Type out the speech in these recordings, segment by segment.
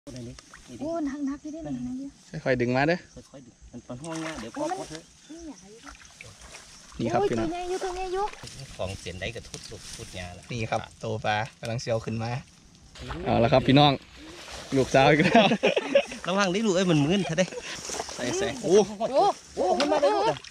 โอ้นักที่ได้มันนักเยอะค่อยๆดึงมาเด้อค่อยๆดึงมันห้องเงี้ยเดี๋ยวพ่อเถอะนี่ครับพี่น้องตัวนี้ยุของเสียนได้กับทุบทุบยาแล้วนี่ครับโตปลากำลังเซียวขึ้นมาเอาละครับพี่น้องลูกสาวอีกแล้วระวังได้ลูกมันมึนเถอะได้ใส่โอ้ขึ้นมาได้ลูก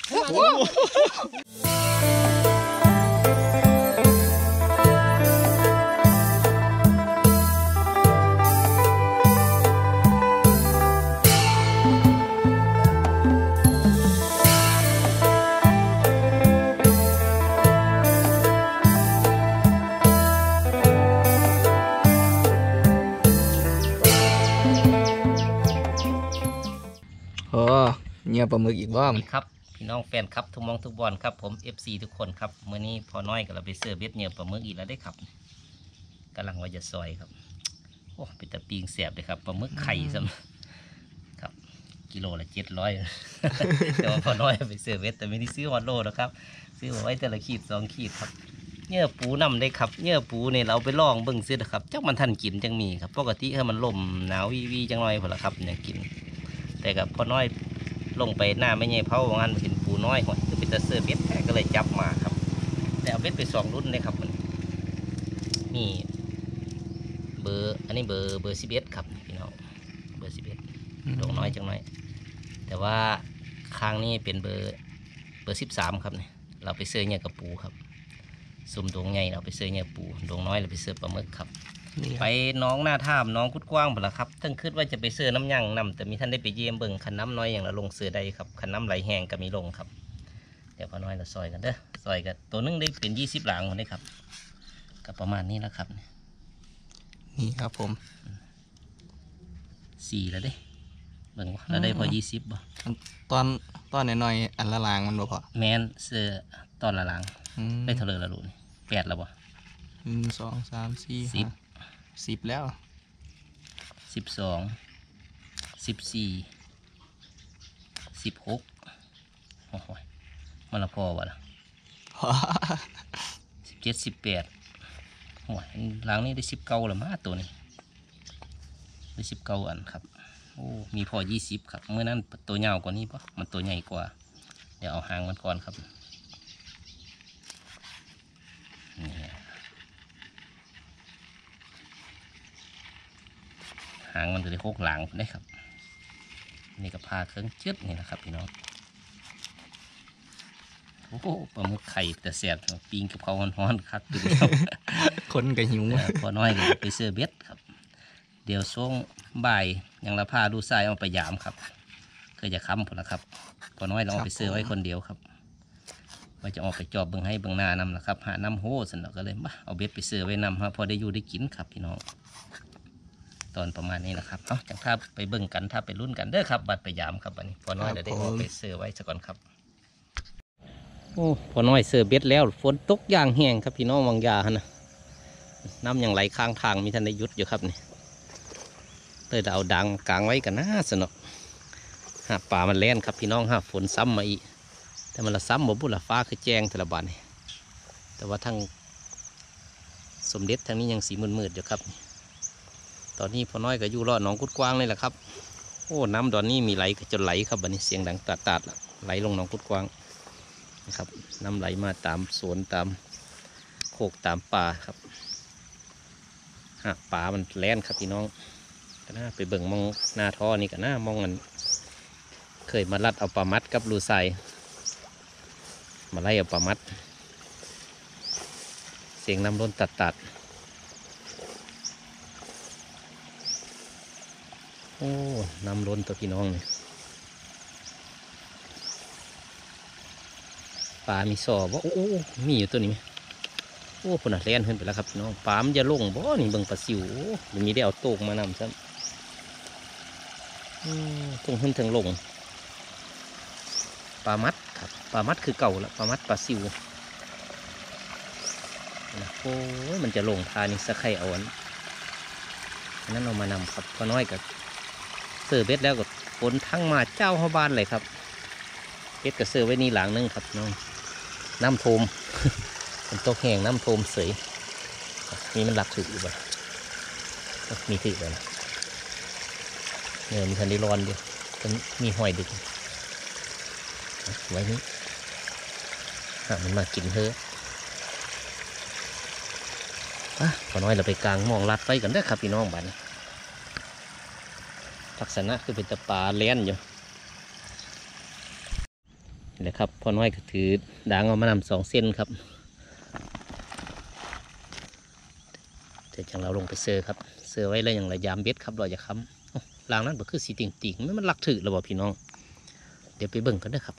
เงียบปลาหมึกอีกบ้างครับพี่น้องแฟนครับทุกมองทุกบอลครับผม FC ทุกคนครับเมื่อนี้พอน้อยกับเราไปเสิร์ฟเบ็ดเงียบปลาหมึกอีกแล้วได้ครับกำลังว่าจะซอยครับโอ้เป็นตะปีงเสียบเลยครับปลาหมึกไข่ซ้ำครับกิโลละ700แต่ว่าพอน้อยไปเสิร์ฟเบ็ดแต่ไม่ได้ซื้อวันโลนะครับซื้อไว้แต่ละขีด2 ขีดครับเนื้อปูนำได้ครับเนื้อปูเนี่ยเราไปลองเบิ่งซื้อนะครับจักมันทันกินจังมีครับปกติถ้ามันลมหนาววีจังหน่อยพอละครับเนี่ยกินแต่กับพอน้อยลงไปหน้าไม่ใหญ่เผางานเห็นปูน้อยหัวจะเป็นตะเสือเบ็ดก็เลยจับมาครับแต่เอาเบ็ดไป2 รุ่นเลยครับมันนี่เบอร์อันนี้เบอร์11ครับพี่น้องเบอร์11ดอกน้อยจังน้อยแต่ว่าคางนี้เป็นเบอร์13ครับเนี่ยเราไปเสือเนี่ยกับปูครับสุ่มดวงใหญ่เราไปเสือเนี่ยปูดวงน้อยเราไปเสือปลาหมึกครับไปน้องหน้าท่ามน้องกุดกว้างหมดแล้วครับตั้งคิดว่าจะไปเสือน้ำยั่งนำแต่มีท่านได้ไปเยี่ยมเบิ่งขันน้ำน้อยอย่างละลงเสือใดครับขันน้ำไหลแห้งก็มีลงครับเดี๋ยวพอน้อยเราซอยกันเด้อซอยกันตัวนึงได้เป็น20 หลังคนนี้ครับก็ประมาณนี้แล้วครับนี่ครับผม 4แล้วเด้เบิ่งว่าเราได้พอ20บ่ตอนน้อยๆอันละลางมันบ่พอแมนเสือตอนละหลังได้เท่าไรละลูก8แล้วบ่ 1 2 3 4 10แล้ว 12 14 16โอ้โหมันละพอวะล่ะ17 18โอ้ยหลังนี้ได้19แล้วมาตัวนี้ได้19อันครับโอ้มีพอ20ครับเมื่อนั้นตัวเงากว่านี้ปะมันตัวใหญ่กว่าเดี๋ยวเอาหางมันก่อนครับนี่หางมันจะได้โคกหลังได้ครับนี่ก็พาเครื่องจืดนี่นะครับพี่น้องโอ้โหปลาหมึกไข่แต่แสบปีงกับเขาฮ้อนๆครับตัวเดียวคนก็หิวพอน้อยก็ไปเสือเบ็ดครับเดี๋ยวช่วงบ่ายยังละพาดูทรายเอาไปยามครับเคยจะค้ำผลละครับพอน้อยเราเอาไปเสือไว้คนเดียวครับว่าจะออกไปจอบเบิ่งให้เบิ่งหน้านำนะครับหาน้ำโห่สนก็เลยมาเอาเบ็ดไปเสือไว้นำพอได้อยู่ได้กินครับพี่น้องตอนประมาณนี้นะครับเอาจังถ้าไปเบิ่งกันถ้าไปรุ่นกันเด้อครับบัดไปยามครับวันนี้พอน้อยได้ออกไปเสือไว้ซะก่อนครับโอ้พอน้อยเสือเบ็ดแล้วฝนตกอย่างแห้งครับพี่น้องวังยาฮะนะน้ำอย่างไหลข้างทางมีท่านได้ยุดอยู่ครับนี่เลยเอาดังกลางไว้กันนะสนุกหาป่ามันแล่นครับพี่น้องหาฝนซ้ำมาอีกแต่มันละซ้ำบ่บุละฟ้าคือแจ้งแต่ละบานนี่แต่ว่าทั้งสมเด็จทางนี้ยังสีมืดๆอยู่ครับตอนนี้พอน้อยก็อยู่รอดหนองกุดกว้างเลยแหละครับโอ้น้ำตอนนี้มีไหลจนไหลครับบัดนี้เสียงดังตัดไหลลงหนองกุดกว้างนะครับน้ำไหลมาตามสวนตามโคกตามป่าครับป่ามันแล่นครับพี่น้องก็น่าไปเบิ่งมองหน้าท่อนี่ก็น่ามองกันเคยมาลัดเอาปลามัดกับลูไซมาไล่เอาปลามัดเสียงน้ำล้นตัดโอ้น้ำล้นตัวพี่น้องนี่ปลามีสอบว่าโอ้มีอยู่ตัวนี้ไหมโอ้คนน่ะแล่นขึ้นไปแล้วครับพี่น้องปลามันจะลงบ่นี่เบิ่งปลาซิวโอ้ยังมีได้เอาโต๊กมานำซ้ำต้องขึ้นถึงลงปลามัดครับปลามัดคือเก่าละปลามัดปลาซิวโอ้ยมันจะลงทานี่สะไข่เอาอันนั้นเอามานำครับพอน้อยกับเสือเบ็ดแล้วก็ฝนทั้งมาเจ้าเข้าบ้านเลยครับเบ็ดกับเสือไว้นี่หลังนึงครับน้องน้ำโทมเป็นโต๊ะแห้งน้ำโทมเสยนี่มันหลักถืออยู่บ่มีถือเลยนะเนื้อมันทันได้ร้อนอยู่มันมีหอยดึกไว้นี้มันมากินเถอะพอน้อยเราไปกลางมองลัดไฟกันได้ครับพี่น้องบ้านลักษณะคือเป็นตะปาเลี้ยนอยู่นี่แหละครับพอน้อยก็ถือด่างเอามานำ2 เส้นครับเดี๋ยวจังเราลงไปเซอร์ครับเซอร์ไว้แล้วอย่างระยามเบ็ดครับเราจะค้ำลางนั้นก็คือสีติ่งๆมันลักถือเราบอกพี่น้องเดี๋ยวไปเบิ่งกันได้ครับ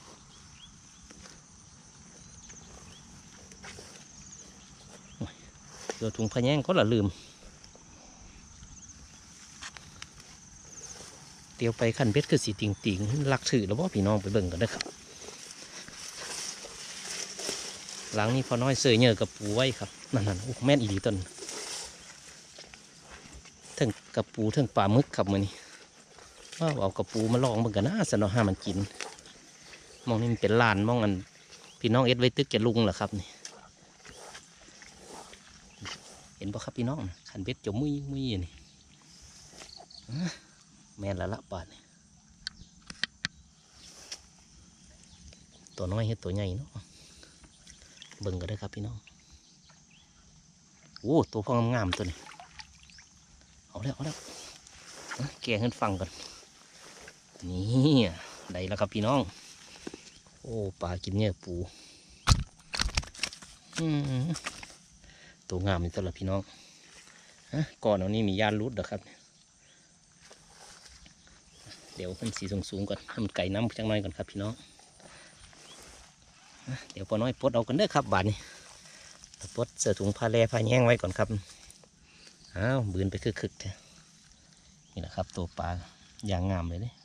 เดี๋ยวถุงพะแยงก็ละลืมเดี๋ยวไปขั้นเบ็ดคือสีติ่งๆลักถือเราบอกพี่น้องไปเบิ่งกันได้ครับหลังนี้พอน้อยเสยเนื้อกับปูไว้ครับนั่นๆโอ้แม่นอีหลีต้นทั้งกับปูทั้งปลาหมึกครับมือนี้ว่าเอากับปูมาลองเหมือนกันนะสนอห้ามันกินมองนี่มันเป็นลานมองอันพี่น้องเอ็ดไว้ตึกแกลุงเหรอครับนี่เห็นป่ะครับพี่น้องขันเบ็ดจมมุ้ยนี่แม่นละบาทนี่ตัวน้อยให้ตัวใหญ่เนาะเบิ่งก็ได้ครับพี่น้องโอ้ตัวพองามๆตัวนี้เอาแล้วแกะขึ้นฟังก่อนนี่ได้แล้วครับพี่น้องโอ้ปลากินเนี่ยปูตัวงามนี่ตัวละพี่น้องก่อนเอานี่มีย่านรูดเหรอครับเดี๋ยวขึ้นสีสูงก่อนให้มันไก่น้ำจังหน่อยก่อนครับพี่น้องเดี๋ยวพอน้อยปลดเอากันเด้อครับบาดนี้ปลดเสื้อถุงผ้าแย่งไว้ก่อนครับอ้าวบืนไปคึกๆนี่แหละครับตัวปลาอย่างงามเลยเนี่ย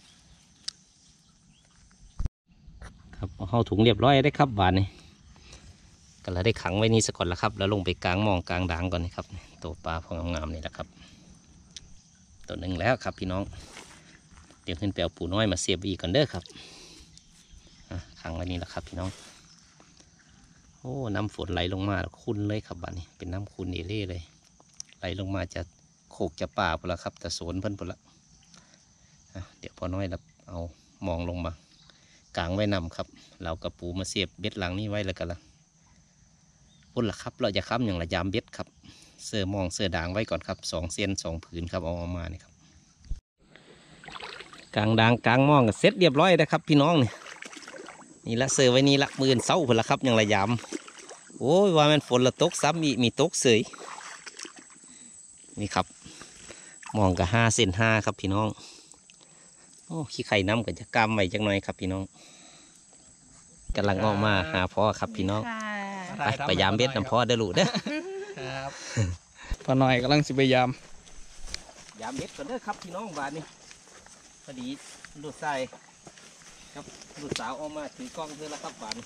ครับเอาถุงเรียบร้อยได้ครับบาดนี้ก็เราได้ขังไว้นี่สักก่อนแล้วครับแล้วลงไปกลางมองกลางด่างก่อนนะครับตัวปลาพองามๆนี่แหละครับตัวหนึ่งแล้วครับพี่น้องเดี๋ยวขึ้นไปเอาปูน้อยมาเสียบอีกก่อนเด้อครับขังไว้นี่แหละครับพี่น้องโอ้น้ำฝนไหลลงมาคุ้นเลยครับบาดนี้เป็นน้ำคุ้นเอเล่เลยไหลลงมาจะโขกจะป่าพอแล้วครับแต่สวนเพิ่นพอละเดี๋ยวพอน้อยเราเอามองลงมากลางไว้นำครับเรากระปูมาเสียบเบ็ดหลังนี้ไว้แล้วกันละพุ่นละครับเราจะค้ำอย่างระยามเบ็ดครับเสื้อมองเสื้อด่างไว้ก่อนครับ2 เส้น 2 ผืนครับเอามานี่ครับกลางด่างกลางมองเสร็จเรียบร้อยนะครับพี่น้องนี่ละเสื้อไว้นี่ละมือเศร้าพุ่นละครับอย่างระยามโอ้ยว่ามันฝนละตกซ้ำมีตกเสยนี่ครับมองกับ5 เส้น 5ครับพี่น้องโอ้ขี้ไข่น้ำก็จะกำไว้จังหน่อยครับพี่น้องกำลังออกมาหาพ่อครับพี่น้องไปยามเบ็ดน้ำพ่อเด้อลูกเด้อครับพอน้อยกำลังสิไปยามเบ็ดก่อนเด้อครับพี่น้องบาทนี่พอดีลูกชายครับลูกสาวออกมาถือกล้องเธอแล้วครับบาท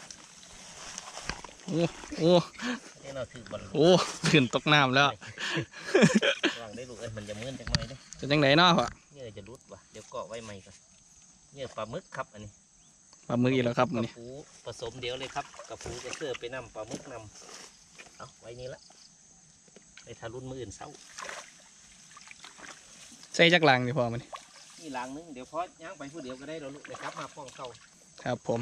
โอ้นี่เราถือบอลตื่นตกน้ำแล้ววางได้ลูกมันจะมืนจังไหมเด้จะจังไหนเนาะเนี่ยจะรุดว่ะเดี๋ยวเกาะไว้ใหม่ก่อนเนี่ยปลาหมึกครับอันนี้ปลาหมึกอีกแล้วครับกระปูผสมเดียวเลยครับกระปูจะเสื้อไปนำปลาหมึกนำเอาไว้นี่ละไปทารุ่นมืออื่นเศร้าใส่จักรลังดิพอมันนี่ลังนึงเดี๋ยวพอย่างไปผู้เดียวก็ได้เราลูกเลยครับมาป้องเข้าครับผม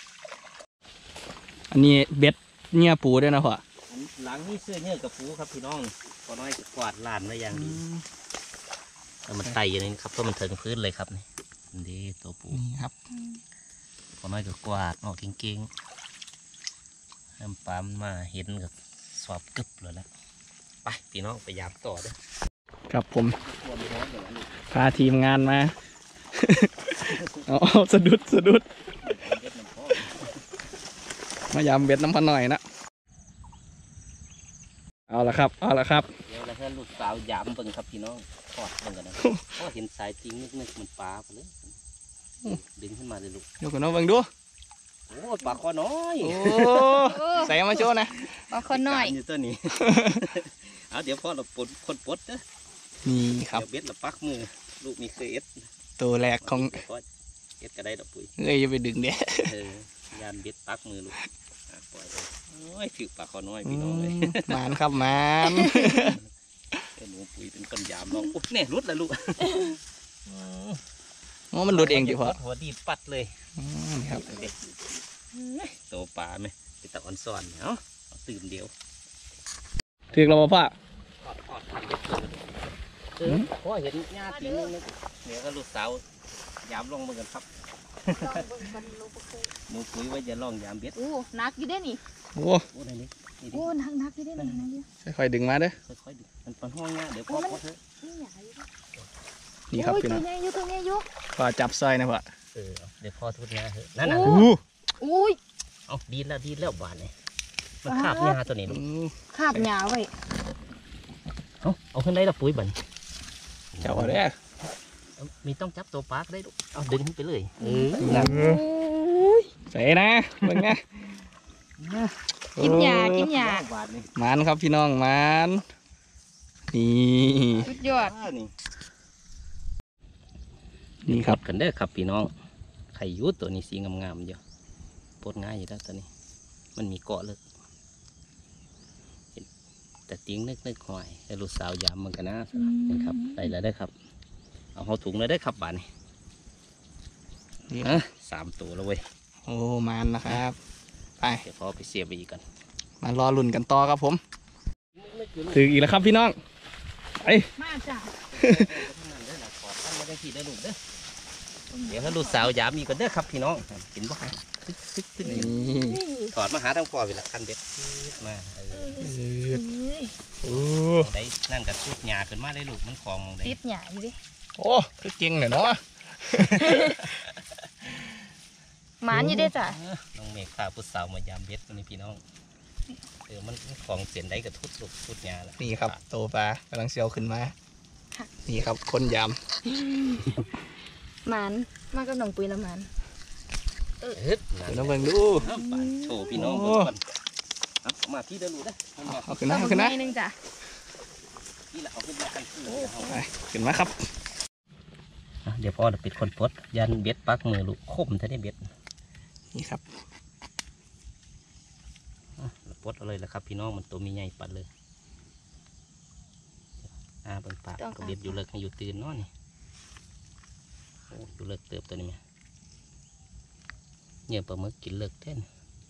อันนี้เบ็ดเนี่ยปูด้วยนะพ่อหลังนี่เสื้อเนี่ยกับปูครับพี่น้องพอน้อยกวาดลานไว้อย่างดีแล้วมันไต่อย่างนี้ครับเพราะมันถึงพื้นเลยครับนี่ดีตัวปูครับพอน้อยก็กวาดออกเก่งๆน้ำปลามาเห็นกับสอบกึบเลยแล้วไปพี่น้องไปยามต่อเด้อครับผมพาทีมงานมาเอาสะดุดมายามเบ็ดน้ำพันหน่อยนะเอาละครับเดี๋ยวแล้วถ้าลูกสาวยามเบิ่งครับพี่น้องทอดเบิ่งกันนะก็เห็นสายจริงนึกมันปลาไปเลยดึงขึ้นมาเลยลูกเดี๋ยวกันน้องเบิ่งดูโอ้ปลาคอน้อยโอ้ใส่มาโชว์นะปลาคอน้อยอยู่ตัวนี้เอาเดี๋ยวพ่อเราคนปดนะนี่ครับเบ็ดเราปักมือลูกมีเคยเอ็ดตัวแรกของเอ็ดก็ได้ดอกปุ๋ยอย่าไปดึงเด้ยานเบ็ดปักมือลูกปล่อยโอ้ยถือปลาคอน้อยพี่น้องเลยมานครับมานเป็นหนูปุ๋ยเป็นคนยามลองอุ๊บเนี่ยรุดแล้วลูกโอ้มันหลุดเองจิพ่อหัวดีปัดเลยนี่ครับโตปลาไหมไปตะออนซ่อนเนาะตื่นเดียวถึงเราพ่อทอดทันเด็ดเลยเพราะเห็นหญ้าตีนึงเดี๋ยวก็ลูกสาวยามลงมากันครับลองเบิ่งกันลูกบ่เคยหนูคุยว่าจะลองยามเบ็ดโอ้หนักอยู่เด้นี่โอ้โอ้ไหนนี่นี่ดิโอ้หนักอยู่เด้นี่นะเยอะค่อยๆดึงมาเด้อค่อยๆดูมันเป็นห้องหญ้าเดี๋ยวพ่อพอเถอะนี่ใหญ่อยู่เด้นี่ครับโอ้ยพี่ตัน้วองใหญ่อยู่ตัวใหญ่อยู่พ่อจับซอยนะพ่อเดี๋ยวพ่อทุบหญ้าเถอะนั่นน่ะโอ้ อุ้ยเอาดีแล้วบานเนี่ยมันคาบหญ้าตัวนี้ลูกคาบหญ้าไว้เอาขึ้นได้ละปุ๋ยบันเจ้าเด้อมีต้องจับตัวปลาก็ได้ลูกเอาดึงขึ้นไปเลยใส่นะเบิ่งนะกินหญ้ากินหญ้าบาทนี่มันครับพี่น้องมันนี่สุดยอดนี่นี่ครับกันได้อครับพี่น้องไข่ยุดตัวนี้สีงามๆอยู่ปลดง่ายอยู่แล้วตัวนี้ มันมีเกาะเลยแต่ติ้งนึกหอยให้ลูกสาวยามมันกันนะนะครับได้แล้วได้อครับ เอาเขาถุงเลยได้อครับบาทนี่นี่ 3 ตัวแล้วเว้ยโอ้มันนะครับไปเดี๋ยวพ่อไปเสียบไปอีกกันมารอลุ่นกันต่อครับผมถึงอีกแล้วครับพี่น้องไปมาจ้ะเดี๋ยวให้ลูกสาวยามอีกกันเด้อครับพี่น้องเห็นบ่ตึ๊กนี่ถอดมาหาทางพ่อเวลาคันเด็ดมาโอ้ได้นั่นกับชุดหญ้าขึ้นมาได้ลูกมันคลองมองได้ติดหญ้าอยู่เดิโอ้คือเก่งหน่อยเนาะหมานอยู่เด้จ้ะน้องเมฆพาผู้สาวมายามเบ็ดวันนี้พี่น้องมันของเสียนได้กับทุดหญ้าแล้วนี่ครับโตปลากำลังเซียวขึ้นมานี่ครับคนยหมานมากับน้องปุ้ยละหมานำเดี๋ยวน้องเบิ่งดูโชว์พี่น้องโอ้เอามาที่เดินดูได้เอาขึ้นนะเอาขึ้นนะนึงจ้ะนี่แหละเอาขึ้นมากันคือไปขึ้นมาครับเดี๋ยวพ่อจะปิดคนปลดยันเบ็ดปักมือลูกคมถ้าได้เบ็ดนี่ครับปลดเอาเลยแล้วครับพี่น้องมันตัวมีใหญ่ปัดเลยเบิ่งปากก็เบ็ดอยู่เลิกให้อยู่ตื่นเนาะนี่โอ้อยู่เลิกเติบตัวนี้ไหมเนี่ยปลาหมึกกินเลิกแท่น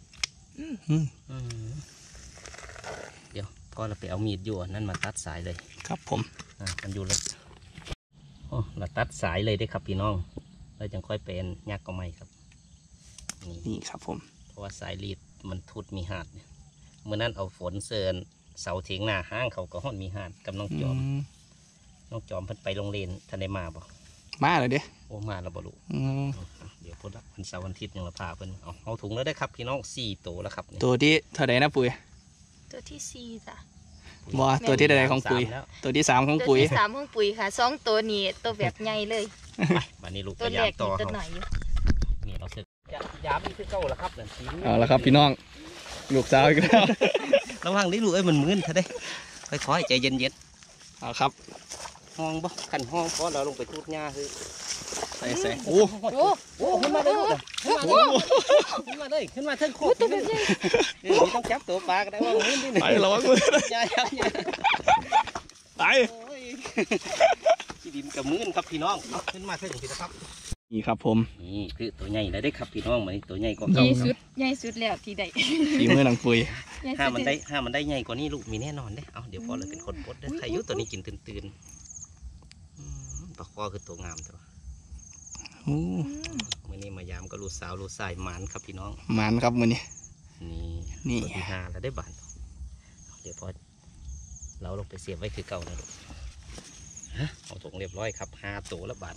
เดี๋ยวพอเราไปเอามีดอยู่นั่นมาตัดสายเลยครับผมมันอยู่เลยโอ้เราตัดสายเลยได้ครับพี่น้องเราจังค่อยเป็นยักษ์ก็ไม่ครับนี่ครับผมเพราะว่าสายรีดมันทุดมีหาดเนี่ยเมื่อนั้นเอาฝนเซินเสาเถียงหน้าห้างเขาก็ห้อนมีหาดกับน้องจอมน้องจอมเพิ่นไปโรงเรียนทันได้มาบ่มาเลยเด้โอ้มาแล้วบ่ลูกเดี๋ยวพุ่นละวันเสาร์วันอาทิตย์ยังละพาเพิ่นเอาถุงแล้วได้ครับพี่น้อง4 ตัวแล้วครับนี่ตัวที่เท่าไหร่นะปุ๋ยตัวที่4จ้ะบ่ตัวที่ใดของปุ๋ย 3แล้วตัวที่3ของตัวปุ๋ยที่3ของปุ๋ยค่ะ2ตัวนี้ตัวแบบใหญ่เลยไปบัดนี้ลูกตัวพยาแรยามกต่อนี่ตัวเขาหน่อยอยู่นี่เราสึกยามนี่คือเก่าแล้วครับนั่นสีเอาละครับพี่น้องลูกสาวอีกแล้วระวังนี่ลูกเอ้ยมันมึนถ้าได้ค่อยๆใจเย็นเอาครับๆห้องบ่ขันห้องเพราะเราลงไปทุดหญ้าคือใส่โอ้โอ้ขึ้นมาเลยลูกขึ้นมาเลยขึ้นมาเทิงโคตรตัวใหญ่ต้องจับตัวปลาก็ได้ว่ามึนนี่ไประวังมือใหญ่ครับใหญ่ไปที่ดินกับมืนครับพี่น้องขึ้นมาเทิงพี่นะครับนี่ครับผมนี่คือตัวใหญ่แล้วได้ครับพี่น้องมันตัวใหญ่กว่าใหเก่าญ่สุดใหญ่สุดแล้วที่ใดฝีมือหนังปุ๋ยใหญ่ถ้าสุดมันได้ใหญ่กว่านี้ลูกมีแน่นอนเด้เอาเดี๋ยวพอเราเป็นคนปลดเด้อใครยุตัวนี้กินตื่นปลาคอคือตัวงามแต่ว่าโอ้มื่อนี้มายามก็ลูกสาวลูกชายหมานครับพี่น้องมันครับมือนี้นี่นี่ตัวที่5แล้วได้บาทเดี๋ยวพอเราลงไปเสียบไว้คือเก่านะลูกเอาถุงเรียบร้อยครับ5 ตัวแล้วบาท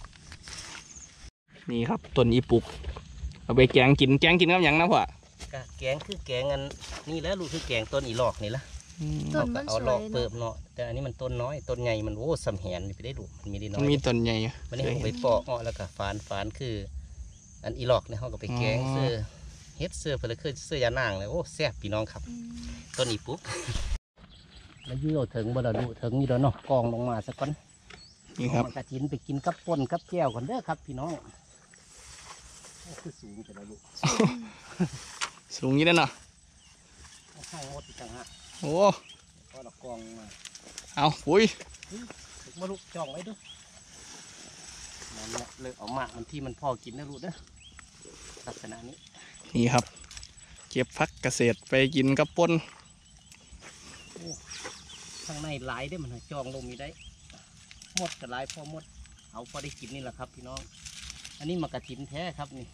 นี่ครับต้นอีปุกเอาไปแกงกินกับหยังนะพ่อก็แกงคือแกงอันนี่แล้วลูกคือแกงต้นอีหลอกนี่ละต้นมันเอาสหลวอกยเปิเนาะบเนาะแต่อันนี้มันต้นน้อยต้นใหญ่มันโอ้สำแหนนี่ไปได้ลูกมันมีได้น้มัอน ยมีต้นใหญ่อยู่วันนี้เขาไปปอกอ้อแล้วก็ฝานคือ อันอีหลอกเนี่ยเขาก็ไปแกงเสื้อเฮ็ดเสื้อเพื่อคือเสื้อยานางเลยโอ้แซ่บพี่น้องครับ ต้นอีปุ๊บแล้วยื้อถึงบ่ดดูถึงนี่แล้วเนาะกองลงมาสักก่อนนี่ครับเอากระถินไปกินกับป่นกับแก้วก่อนเด้อครับพี่น้องคือสูงแต่ละลูกสูงอยี่แล้วเนาะข้างงดอีกต่างหากโอ้พอเรากองมาเอาปุ๋ยถึงมาลูกจ่องไว้ดูนั่นแหละเลิกเอามากมันที่มันพอกินนะลูกเด้อลักษณะนี้นี่ครับเก็บพักเกษตรไปกินกับป่นข้างในหลายได้มันจองลงมีได้หมดกับหลายพอหมดเอาพอได้กินนี่แหละครับพี่น้องอันนี้มากระถินแท้ครับนี่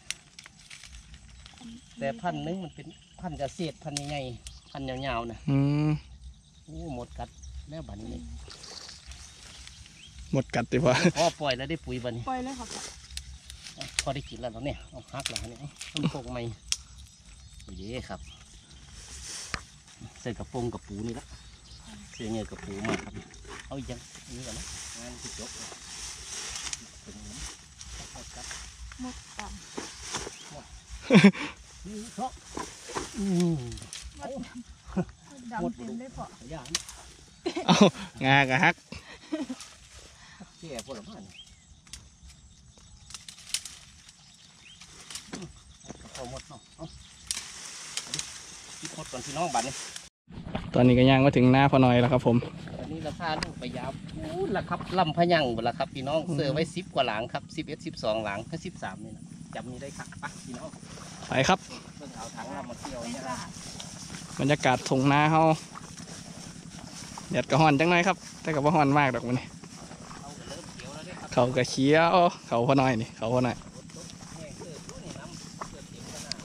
แต่พันธุ์นึงมันเป็นพันธุ์เกษตรพันธุ์ใหญ่ๆพันธุ์ยาวๆนะโอ้หมดกัดแม่บัดนี้หมดกัดดีกว่าพอปล่อยแล้วได้ปุ๋ยบัดนี้ปล่อยเลยครับพอได้กินแล้วเนาะเนี่ยเอาฮักแล้วเนี่ยต้นโป่งใหม่ดีครับใส่กระโปรงกระปูนี่ละเสื้อเงี้ยกระปูมาครับเอาอีกยังนี่ก่อนนะงานที่จบถึงน้ำเอากัดหมดต่นี่เพราะำดำเต็มเลยพออย่างเอางากะฮักแก่ผลไม้เอาหมดเนาะเอาที่พดก่อนพี่น้องบัดนี้ตอนนี้ก็ย่างมาถึงหน้าพอหน่อยแล้วครับผมตอนนี้ราคาลูกไปยาวพูดละครับลำพะยังหมดละครับพี่น้องเสือไว้10 กว่าหลังครับ11 12 หลังก็13นี่นะจำนี้ได้ครับปะพี่น้องไปครับเพิ่งเอาถังมาเที่ยวไม่เนี่ยทราบบรรยากาศทงนาเฮาแดดก็ฮ้อนจังหน่อยครับแต่ก็บ่ฮ้อนมากดอกมันนี่เอาก็เริ่มเขียวแล้วได้ครับเขาก็เขียวเขาพอหน่อยนี่เขาพอหน่อยแห้งเกิดรู้นี่น้ำเกิดเต็มขนา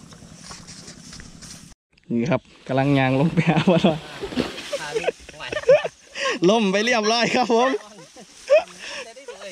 ดนี่ครับกำลังย่างลงไปหาพอหน่อยทานี่ไหวล่มไปเรียบร้อยครับผมได้เลย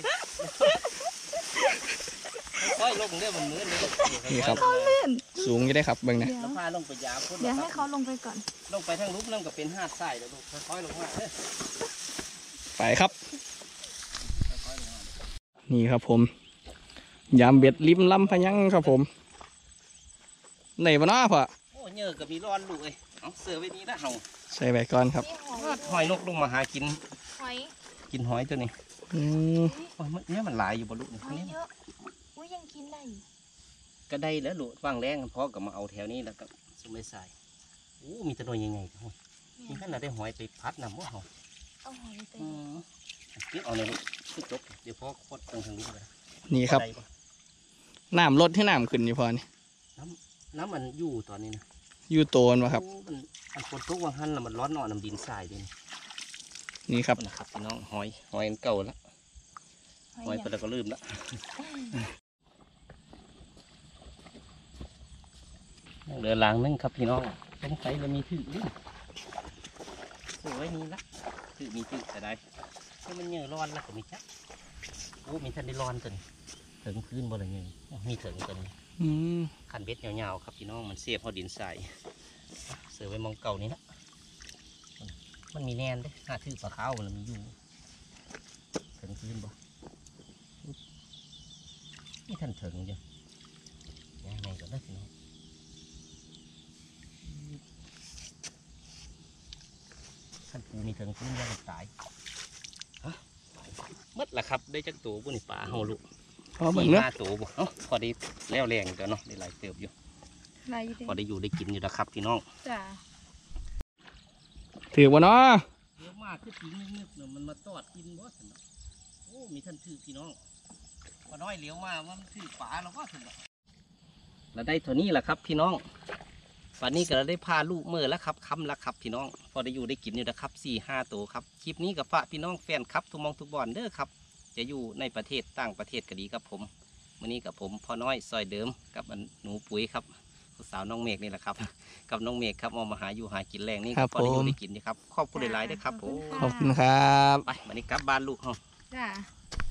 ค่อยลงเรื่องมันเหมือนเลยนี่ครับสูงจะได้ครับเบิ่งนะแล้วพาลงไปยามพุ่นเดี๋ยวให้เขาลงไปก่อนลงไปทางลุกเริ่มกับเป็นหาดทรายแล้วลูกค่อยๆลงมาเด้อไปครับค่อยๆลงมานี่ครับผมยามเบ็ดริมลำพะยังครับผมไหนบ่เนาะพ่อโอ้เยอะกับมีร้อนลูกเอ้ยเอาเสือไว้นี้นะเฮาใส่ไว้ก่อนครับนี่หอยหอยนกลงมาหากินหอยกินหอยตัวนี้อืมโอ้ยเนี่ยมันหลายอยู่บนลูกหอยนี่เยอะอุ้ยยังกินได้อยู่ก็ได้แล้วลูกวางแรงกันพอกับมาเอาแถวนี้แล้วก็สุ่มไม่ใส่โอ้มีแตะนอยยังไงครับมีขนาดได้หอยไปพัดนำว่าเฮาเอาหอยไปเก็บเอาเลยลูกคือจบเดี๋ยวพ่อคดตรงทางนี้เลยนี่ครับได้ปะน้ำลดให้น้ำขึ้นอยู่พอนี่น้ำมันอยู่ตอนนี้นะอยู่โตนวะครับโอ้มันฝนตกวางหันแล้วมันร้อนหน่อน้ำดินทรายดินี่ครับนะครับพี่น้องหอยอันเก่าแล้วหอยไปแล้วก็ลืมแล้วเรือลางนึงครับพี่น้องสงสัยจะมีถือสวยนี่ละถือมีถือแต่ได้ถ้ามันเยอะร้อนแล้วก็มีจักโอ้มีทันได้ร้อนตัวนี้ถึงพื้นบ่เลยเงี้ยมีถึงตัวนี้อืมขันเบ็ดยาวๆครับพี่น้องมันเสียบพอดินใส่เสือไว้มองเก่านี้ละมันมีแนนเด้หน้าถือปลาขาวมันมีอยู่ถึงพื้นบ่นี่ท่านถึงจ้ะยังไงก็ได้พี่น้องท่านปูมีถึงพื้นยังตายฮะมัดละครับได้จักตัวบุญป่าเฮาลูกพอเบิ่งเนาะ 4-5ตัวบ่เอ้าพอได้แล้วแรงเดี๋ยวเนาะได้หลายเติบอยู่ลายอยู่พอได้อยู่ได้กินอยู่แล้วครับพี่น้องจ้าถือบ่เนาะเยอะมากคือสีนึกๆเนี่ยมันมาตอดกินบ่สนโอ้มีท่านถือพี่น้องพอน้อยเหลียวมาว่ามันถือป่าเราก็สนเราได้เท่านี้แหละครับพี่น้องป่านนี้ก็ได้พาลูกเมื่อแล้วครับคำแล้วครับพี่น้องพอได้อยู่ได้กินอยู่นะครับ4-5 ตัวครับคลิปนี้กับฝากพี่น้องแฟนครับทุกมองทุกบอลเด้อครับจะอยู่ในประเทศต่างประเทศก็ดีครับผมวันนี้กับผมพ่อน้อยซอยเดิมกับหนูปุ๋ยครับสาวน้องเมฆนี่แหละครับ กับน้องเมฆครับมาหาอยู่หากินแรงนี่ก็พอได้อยู่ได้กินนะครับขอบคุณหลายๆด้วยครับผมขอบคุณครับไปวันนี้กลับบ้านลูกเฮาจ้า